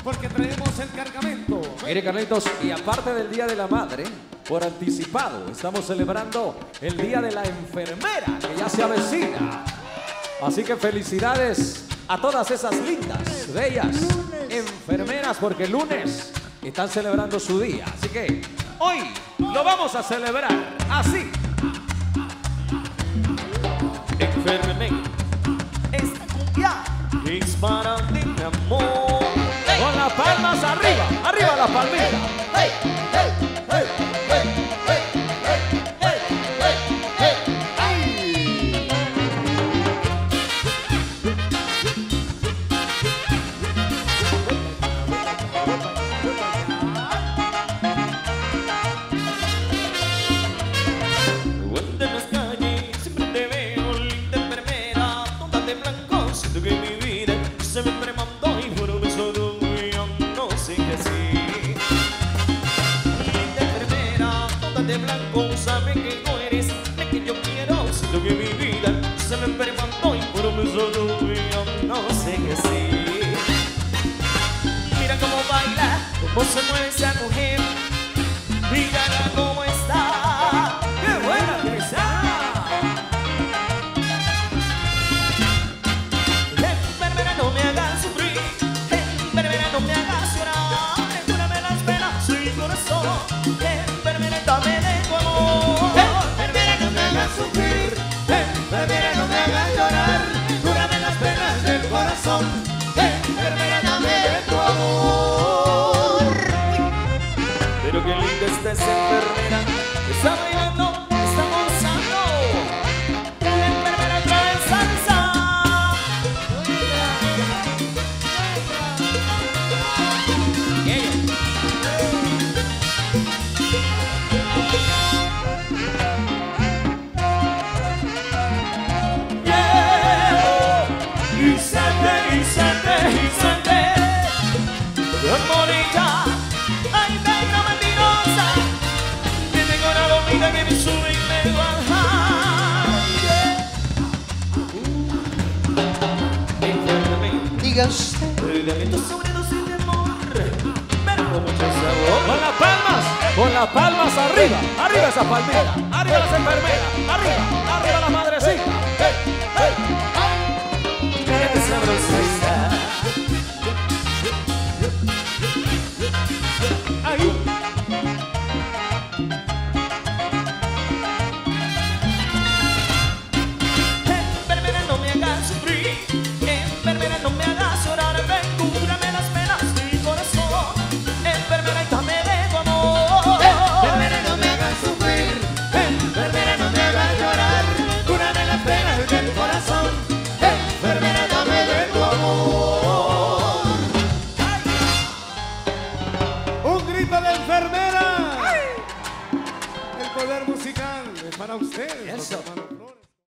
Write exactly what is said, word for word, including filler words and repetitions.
porque traemos el cargamento. Mire, Carlitos, y aparte del Día de la Madre, por anticipado, estamos celebrando el Día de la Enfermera, que ya se avecina. Así que felicidades a todas esas lindas, bellas enfermeras, porque el lunes están celebrando su día. Así que hoy lo vamos a celebrar así. Enfermera, esta cumbia es para ti, mi amor. Hey, con las palmas hey, arriba, hey, arriba hey, las palmitas. Hey, hey, hey, hey, hey, hey, hey, hey, hey. Cuando en las calles siempre te veo, linda enfermera, toda de blanco, siento que mi vida se me tremandó y por un beso de un millón, no sé qué hacer. Linda enfermera, toda de blanco, sabe que no eres la que yo quiero, siento que mi vida se me tremandó y por un beso de un millón, no sé qué hacer. Mira cómo baila, cómo se mueve esa mujer, mírala cómo está, qué buena que está. Enfermera, no me hagas sufrir, enfermera, no me hagas llorar, cúrame las penas sin corazón, enfermera, dame de tu amor. Enfermera, no me hagas sufrir, enfermera, no me hagas llorar, cúrame las penas del corazón, enfermera, dame de tu amor. Pero qué linda está esa enfermera, está bailando, está gozando, la enfermera trae salsa. Bonita, ay, negra mentirosa, que tengo una bombita que me sube y me baja. Enfermera, diga usted, dame tu sobredosis de amor, pero con mucho sabor. Con las palmas, con las palmas arriba, arriba esa palmera, arriba las enfermeras, arriba, arriba la madrecita. Hey, hey, ay, mira qué sabrosa está. Enfermera, no me hagas sufrir, enfermera, no me hagas llorar, ven, cúrame las penas del corazón, enfermera, dame de tu amor. Enfermera, no me hagas sufrir, enfermera, no me hagas llorar, cúrame las penas del corazón, enfermera, dame de tu amor. Un grito de enfermera. El poder musical es para ustedes. Eso.